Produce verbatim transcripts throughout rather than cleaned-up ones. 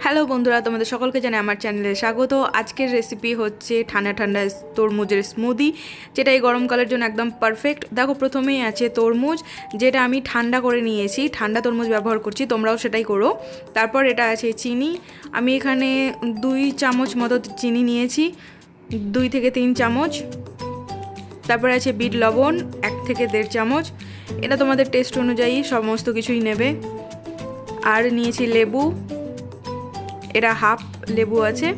Hello বন্ধুরা, তোমাদের সকলকে জানাই আমার চ্যানেলে স্বাগত। আজকের রেসিপি হচ্ছে ঠান্ডা ঠান্ডা তরমুজের স্মুদি, যেটা এই গরমকালের জন্য একদম পারফেক্ট। দেখো, প্রথমেই আছে তরমুজ, যেটা আমি ঠান্ডা করে নিয়েছি, ঠান্ডা তরমুজ ব্যবহার করছি, তোমরাও সেটাই করো। তারপর এটা আছে চিনি, আমি এখানে দুই চামচ মতো চিনি নিয়েছি, দুই থেকে তিন চামচ। তারপরে আছে বিট লবণ, এক থেকে দেড় চামচ। এটা তোমাদের টেস্ট অনুযায়ী সমস্ত কিছুই নেবে। আর নিয়েছি লেবু, এটা হাফ লেবু আছে।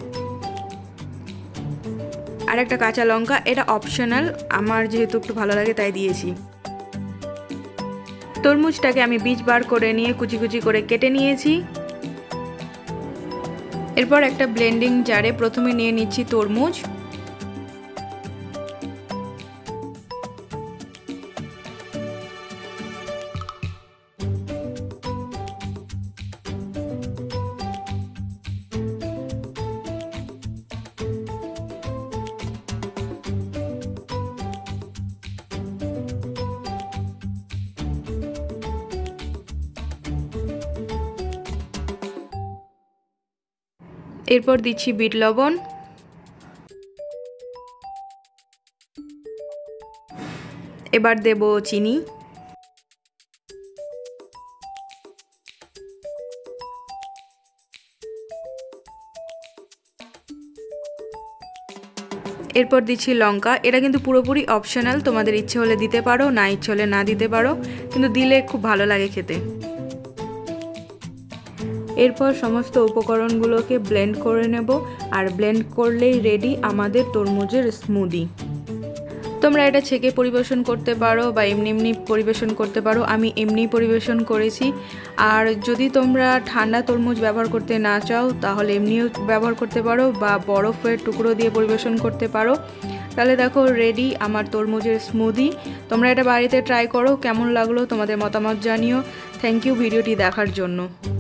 আর একটা কাঁচা লঙ্কা, এটা অপশনাল, আমার যেহেতু একটু ভালো লাগে তাই দিয়েছি। তরমুজটাকে আমি বীজ বার করে নিয়ে কুচি কুচি করে কেটে নিয়েছি। এরপর একটা ব্লেন্ডিং জারে প্রথমে নিয়ে নিচ্ছি তরমুজ। এরপর দিচ্ছি বিট লবণ, এবার দেব চিনি, এরপর দিচ্ছি লঙ্কা। এটা কিন্তু পুরোপুরি অপশনাল, তোমাদের ইচ্ছে হলে দিতে পারো, না ইচ্ছে হলে না দিতে পারো, কিন্তু দিলে খুব ভালো লাগে খেতে। এরপর সমস্ত উপকরণগুলোকে ব্লেন্ড করে নেব, আর ব্লেন্ড করলেই রেডি আমাদের তরমুজের স্মুদি। তোমরা এটা ছেঁকে পরিবেশন করতে পারো বা এমনি এমনি পরিবেশন করতে পারো, আমি এমনি পরিবেশন করেছি। আর যদি তোমরা ঠান্ডা তরমুজ ব্যবহার করতে না চাও তাহলে এমনিও ব্যবহার করতে পারো, বা বরফের টুকরো দিয়ে পরিবেশন করতে পারো। তাহলে দেখো, রেডি আমার তরমুজের স্মুদি। তোমরা এটা বাড়িতে ট্রাই করো, কেমন লাগলো তোমাদের মতামত জানিও। থ্যাংক ইউ ভিডিওটি দেখার জন্য।